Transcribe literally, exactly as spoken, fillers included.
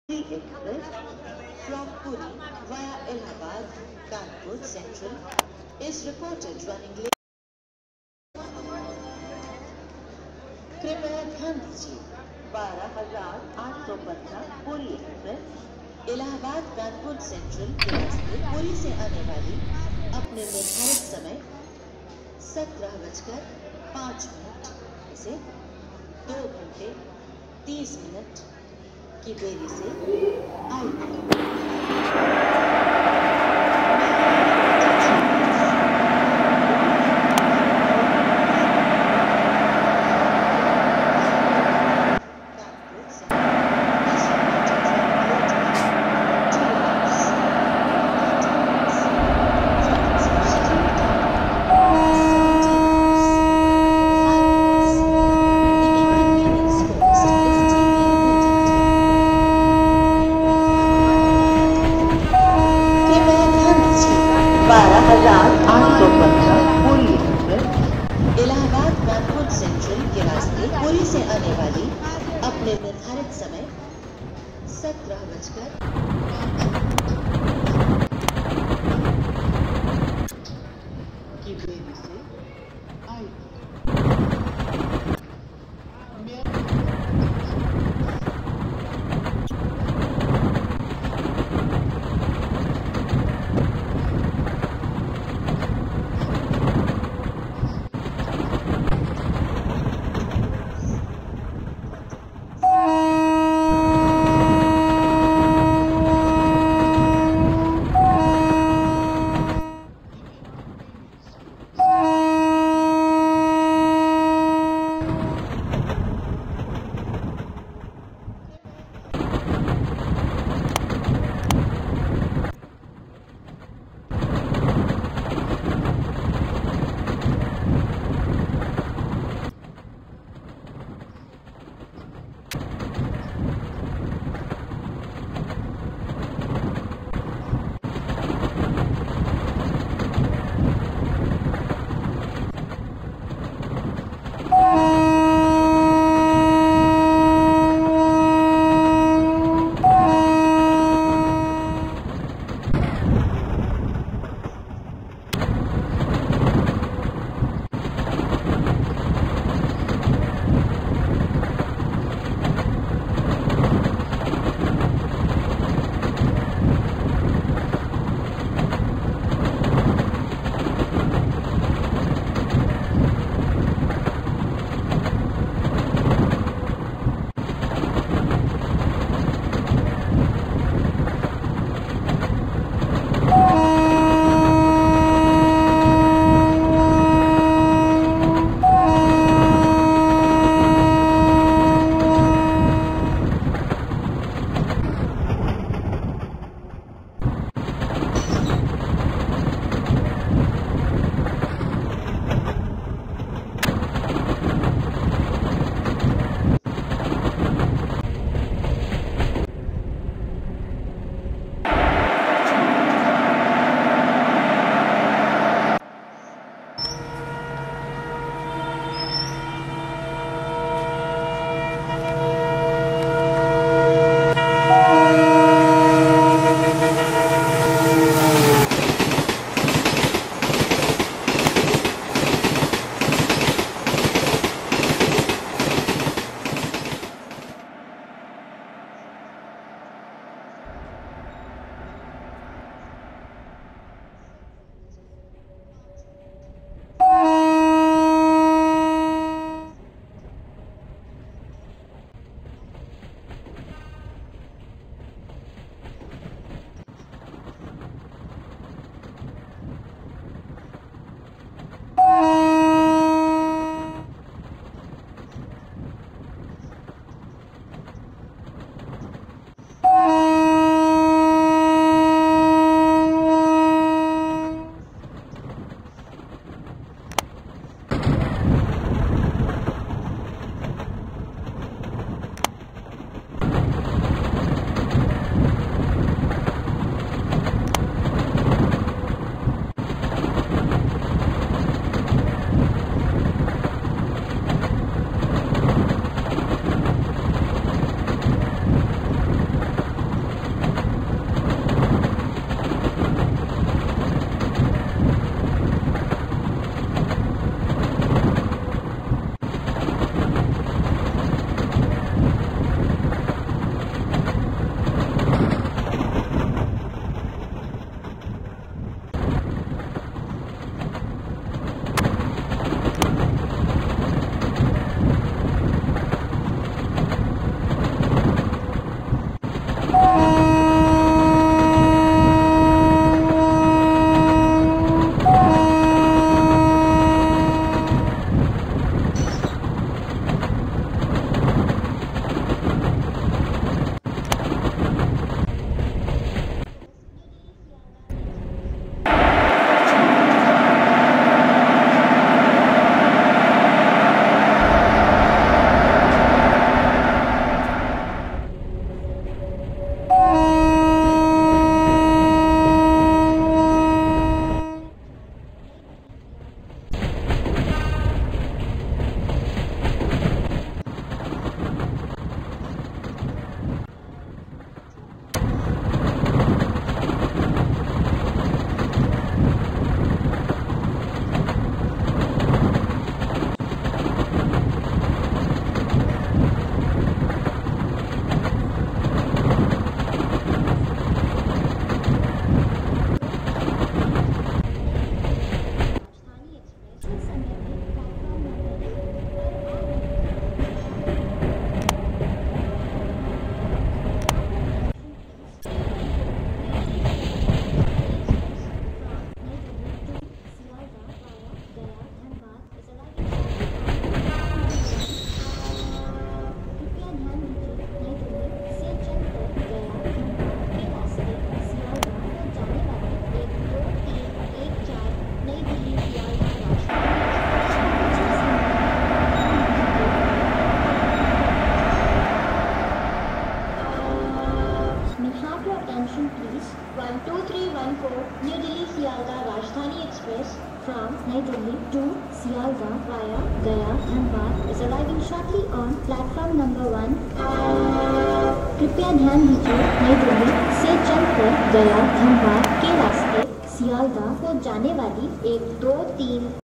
Express from Puri via Allahabad, Kanpur Central is reported running late. कृपया ध्यान दीजिए, बारह हजार आठ सौ पंद्रह पुरी एक्सप्रेस इलाहाबाद कानपुर सेंट्रल के रास्ते पुरी से आने वाली अपने निर्धारित समय सत्रह बजकर पाँच मिनट से दो घंटे तीस मिनट की देरी से आई। बारह हजार आठ सौ पंद्रह पुरी एक्सप्रेस इलाहाबाद कानपुर सेंट्रल के रास्ते पुरी से आने वाली अपने निर्धारित समय सत्रह बजकर की देरी से आई। for New Delhi Sialdah Rajdhani Express from New Delhi to Sialdah via Gaya Dhanbad is arriving shortly on platform number one. कृपया ध्यान दीजिए, नई दिल्ली से चलकर गया धनबाद के रास्ते सियालदाह को जाने वाली एक दो तीन